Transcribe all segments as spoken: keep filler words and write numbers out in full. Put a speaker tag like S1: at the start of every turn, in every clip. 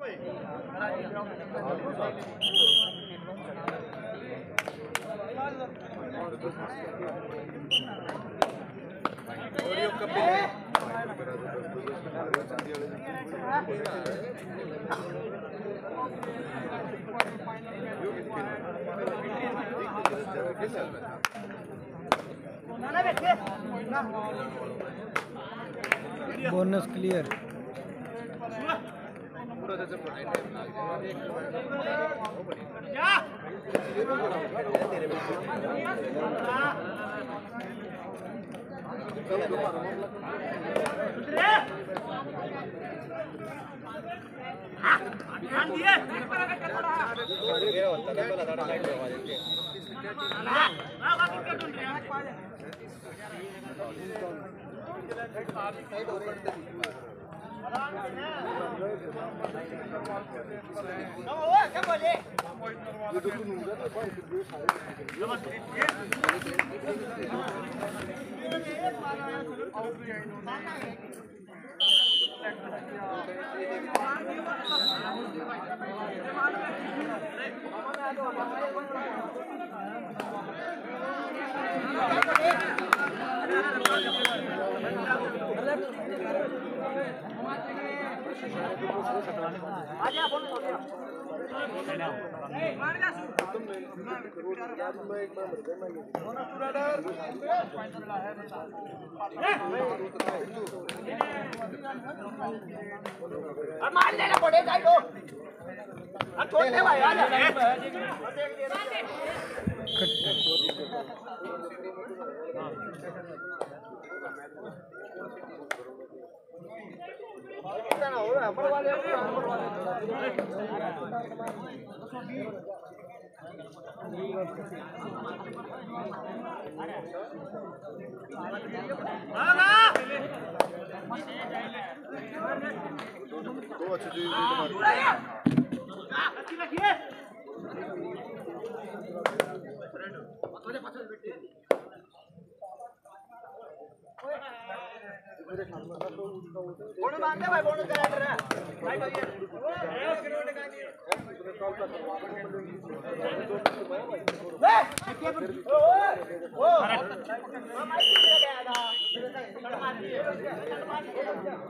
S1: Bonus clear.
S2: मार देना पड़ेगा ही तो छोटे भाई आ जा
S3: दो अच्छे जी
S2: अच्छी रखिए बोनस मानते भाई बोनस करा रहा है भाई भाई ये उसके रोड का नहीं ओ ओ ओ माइक ले गया था मार दिए मार दिए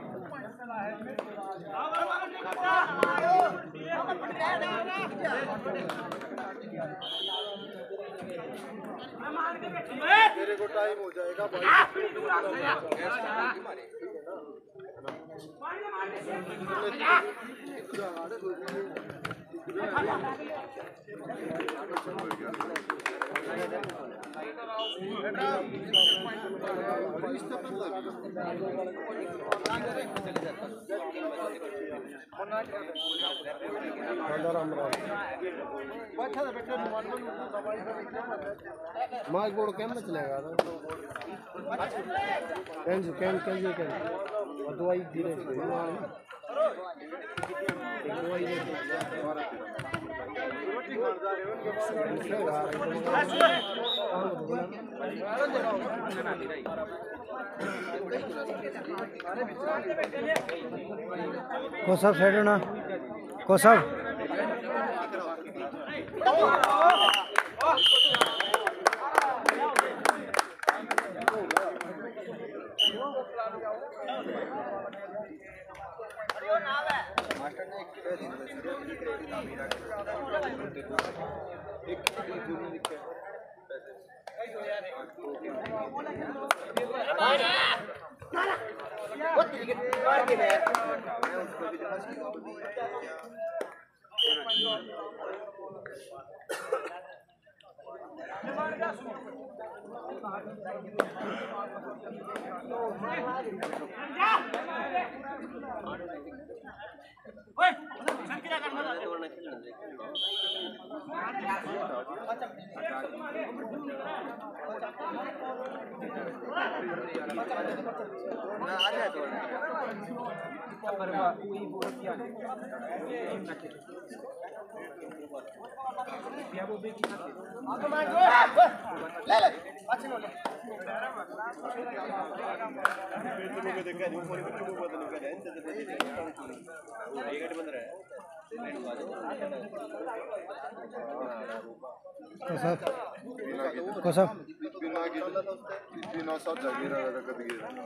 S3: मेरे को टाइम हो जाएगा माइक बोर्ड कैमरा चलेगा कैन कैन कैन कैन और दवाई धीरे दवाई
S1: कोसब साइड ना कोसब
S2: ले ले अच्छी लो ले
S3: देखा नहीं ऊपर ऊपर बदल कर है
S1: कोसब कोसब
S3: बिना की बिना सब जगह रहा कभी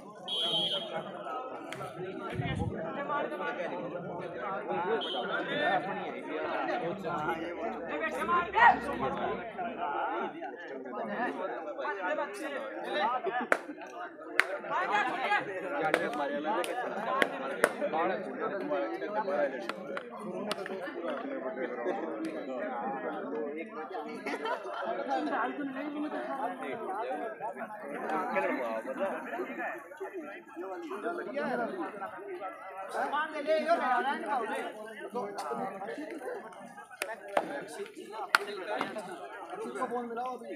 S3: फोन मिलाओ अभी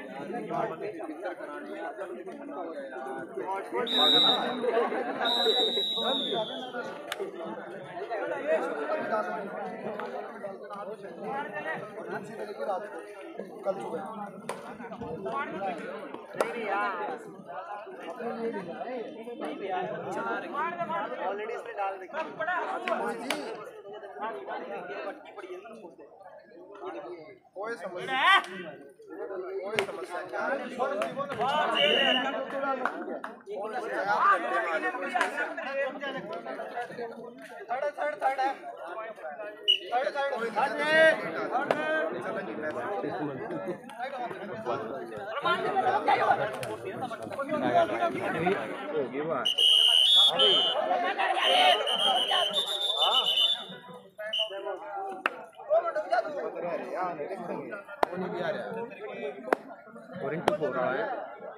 S3: कल सुबह ऑलरेडी इसमें डाल देखिए कोई समस्या कोई समस्या थर्ड थर्ड थर्ड है थर्ड थर्ड
S4: और हो रहा है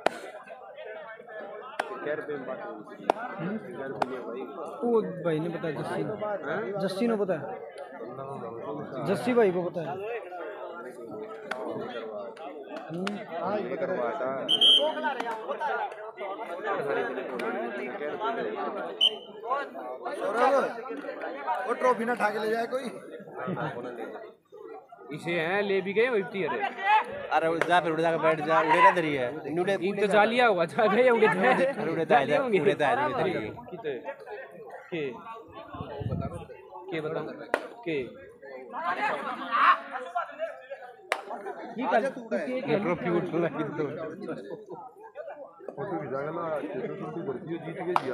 S4: क्या रुपये में बात भाई
S1: वो भाई ने बताया जस्सी जस्सी ने बताया जस्सी भाई को बताया
S4: हाँ ये करवाया था
S3: वो ट्रॉफी ना ठाके ले जाए कोई
S4: इसे हैं ले भी गए वही अरे
S2: अरे जा फिर उड़े जाकर बैठ जा उड़े ना दरी है उड़े
S4: इन तो जा लिया होगा जा गए उड़े थे
S2: उड़े ता है उड़े ता है दरी
S4: कितने के के बता के ये कर तू के ट्रॉफी उठ लगी तो
S3: फोटो खिंचाएगा ना फोटो बढ़ती जीत के जिया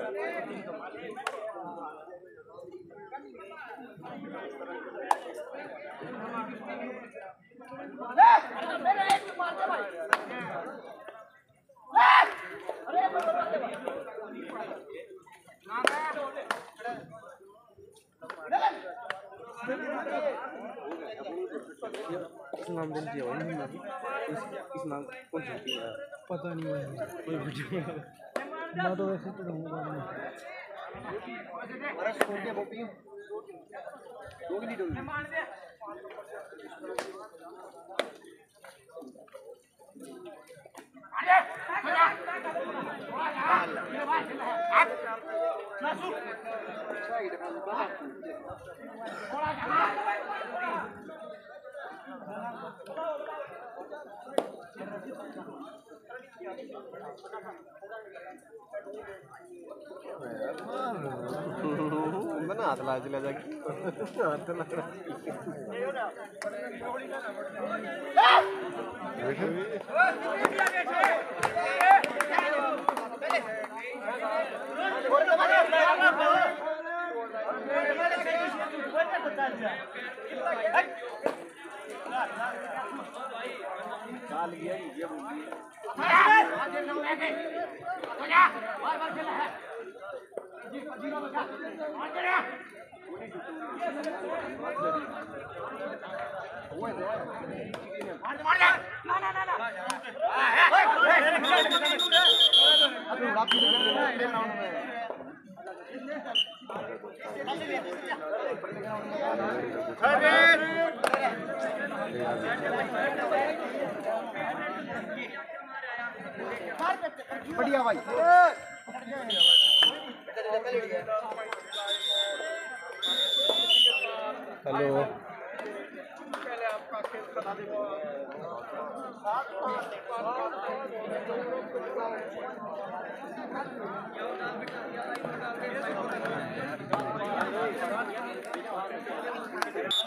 S4: इस नाम दिन दिया वही ना इस इस नाम कौन सी है
S1: पता नहीं है
S4: कोई वीडियो
S1: मैं तो वैसे तो रहूँगा नहीं
S3: अरे छोड़ दे बोपी दो मिनट दो
S2: बना हाथ ला चला जा हाथ ला डाल गया ये
S3: बढ़िया भाई
S4: हेलो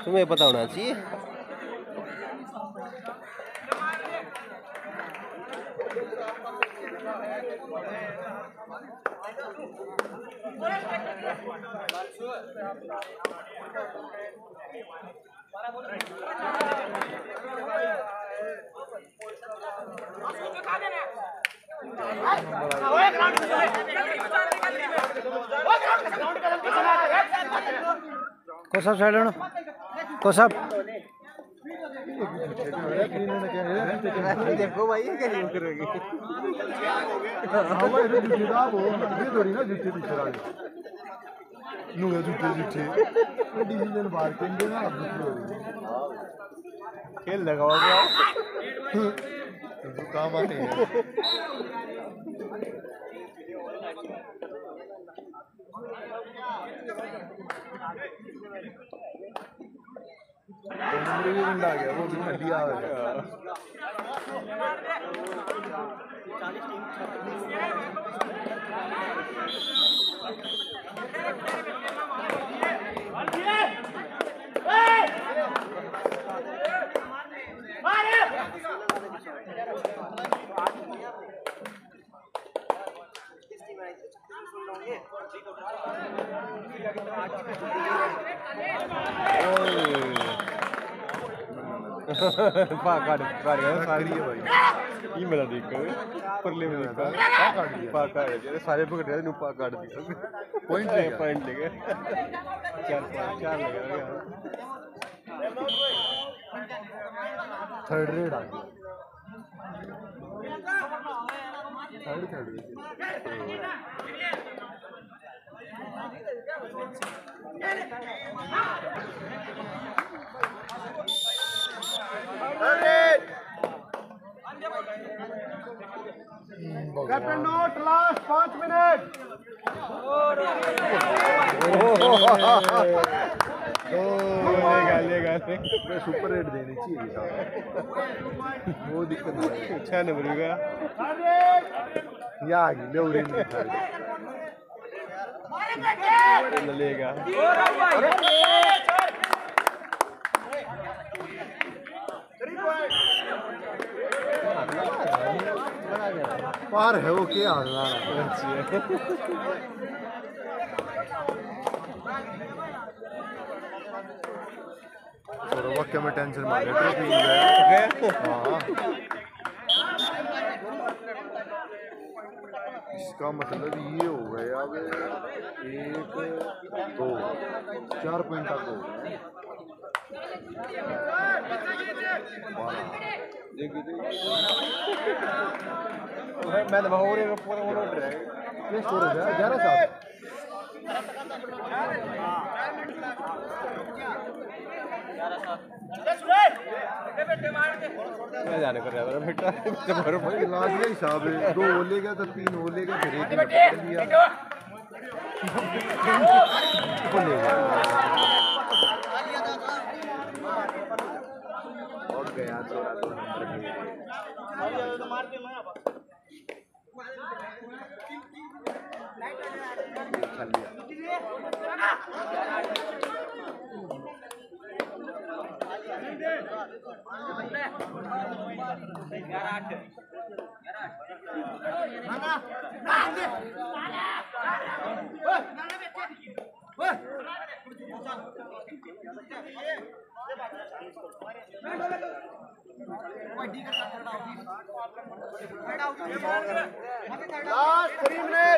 S4: तुम्हें पता होना चाहिए।
S1: कोसाब साइड होना कोसाब
S4: देखो भाई क्या करोगे
S3: हमारे जूठे का वो ये थोड़ी ना जूठे पीछे वाले नु जूठे जूठे डिवीजन बाहर केंगे ना अब खेल लगाओ क्या तो काम आते हैं भी आ गया वो भी हड्डी आ गया
S4: पा काट काट गया सारी है भाई ये मेरा देखो परले में देखा पा काट दिया पा काट दिया सारे पकड़ रहे नु पा काट दिया पॉइंट ले पॉइंट ले गए चार चार ले गए
S3: थर्ड रेड आ गया थर्ड थर्ड कैप्टन नोट लास्ट पाँच मिनट
S4: लेगा लेगा
S3: सुपर रेट देनी चाहिए वो दिक्कत है
S4: छह नंबर हो गया
S3: या आ गई ले
S4: लेगा
S3: पार है वो क्या हालना वक्त में टेंशन मार इसका मतलब ये हो गया अब एक दो चार पॉइंट तक हो
S4: मैं तो हो रहे पूरा वो उठ रहा है
S3: ये स्कोर हो गया ग्यारह सात
S4: मैं जाने कर रहा था बेटा
S3: भाई लास्ट का हिसाब है दो हो लेगा तो तीन हो लेगा फिर एक लिया और गया थोड़ा दो number last three minute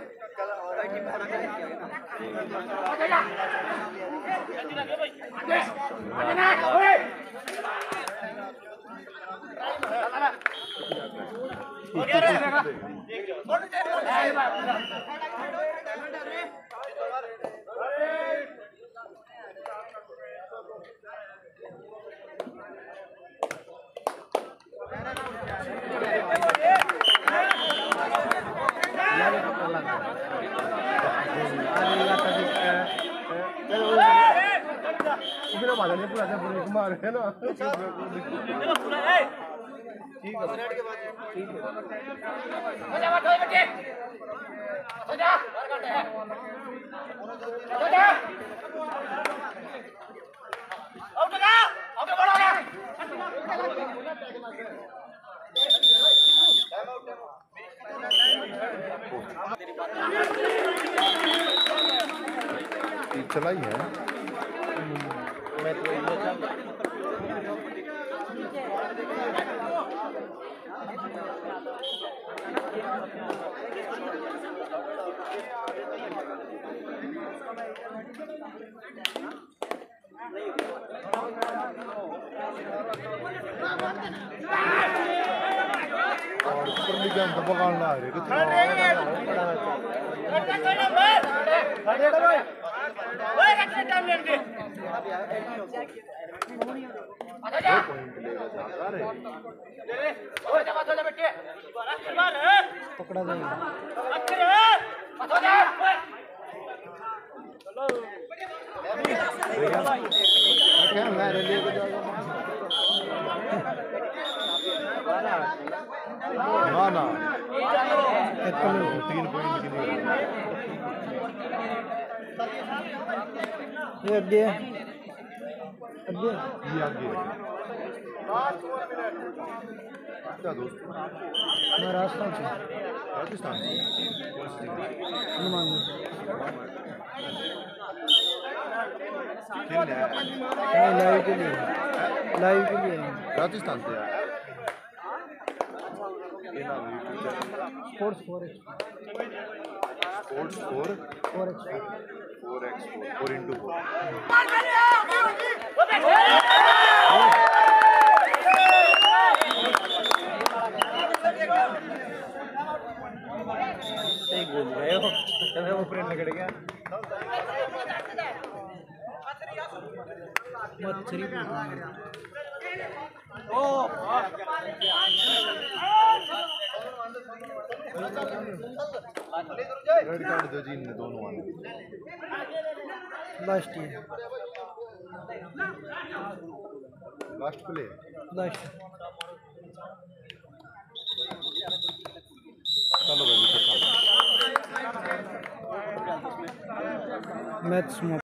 S3: Kumar है ना ठीक है चलाई है।
S4: मैं तो ये चल
S3: और परली के अंदर बगान ला रहे कितना
S1: पकड़ा जाएगा।
S3: क्या मेरे लिए ना ना तीन पॉइंट के लिए
S1: ये अड्डी है, अड्डी है।
S3: ये आगे क्या दोस्त
S1: मैं राजस्थान से,
S3: राजस्थान से
S1: हनुमान जी।
S3: खेलने आया
S1: नहीं, लाइव के लिए, लाइव के लिए है।
S3: राजस्थान से आया ये नाम YouTube channel
S1: sports four X
S3: sports four
S1: four X
S3: four X four into four
S4: एक बोल रहे हो तब वो फ्रेंड लग गया
S1: मछली
S3: रेड कार्ड दो जी ने दोनों आने
S1: लास्ट है,
S3: लास्ट प्ले
S1: लास्ट
S3: चलो भाई
S1: मैच